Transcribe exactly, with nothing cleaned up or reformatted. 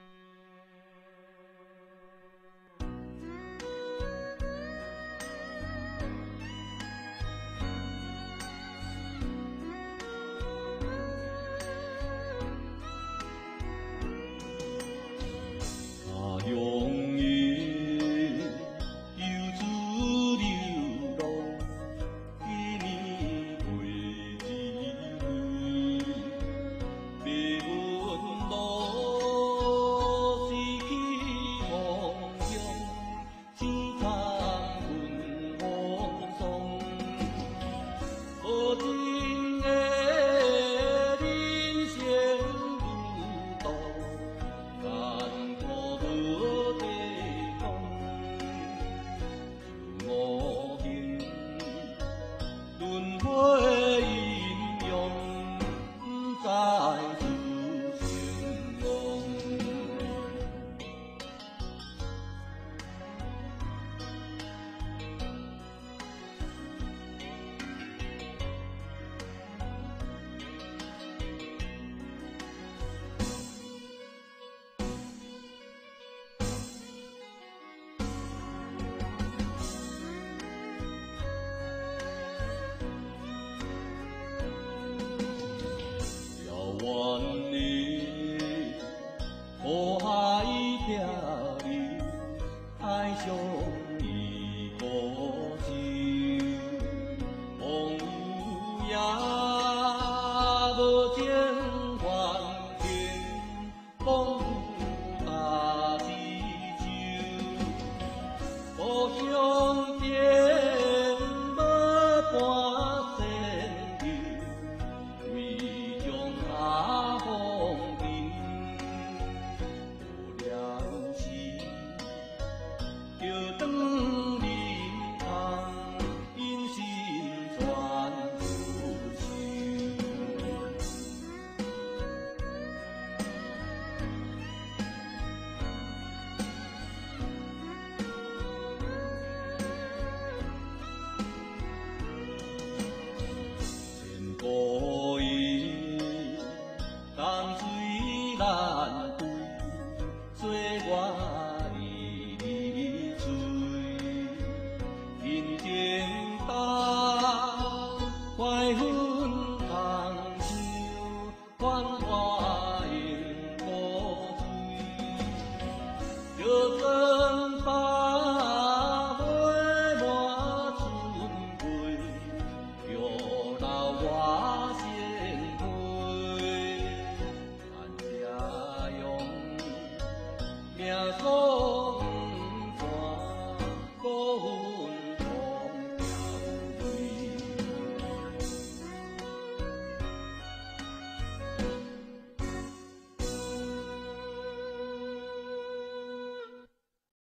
永远游子流浪，一年过一回，白云路失去梦想，只叹云风霜。无情的人生路途，艰苦无地讲，有无形轮回阴阳，不知自成功。遥远的苦海飘流，爱上伊故乡，风雨也无情还情，风雨大志愁，故乡见无半仙游，为将下风尘，有了时，就转人空，因心全自收。千古意，淡水难。